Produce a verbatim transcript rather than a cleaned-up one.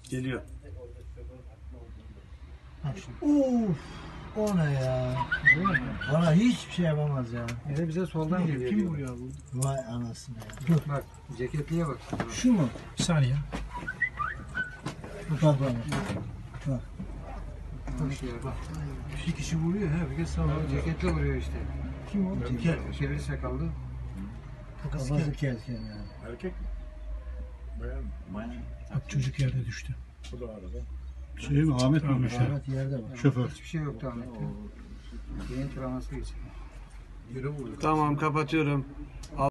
Geliyor. Uf, o ne ya? Bana hiçbir şey yapamaz ya. Bir de bize soldan geliyor. Kim diyor. vuruyor bu? Vay anasını ya. Bak ceketliye bak. Şu mu? Bir saniye. Bak bak. Bak. Bak ya bak. Bir kişi vuruyor he. Bir kez sağ Bak, ceketli vuruyor işte. Kim o? Ceket. Çeviri sakallı. Kafası kelken ya. Erkek mi? Bayan mı? Bayan. Bak çocuk yerde düştü. Bu da arada. Şey mi Ahmet mi? Ahmet. Ahmet yerde bak. Şoför. Hiçbir şey yoktu Ahmet'te. Beyin travması geçirdi. Yere vurdu. Tamam kapatıyorum.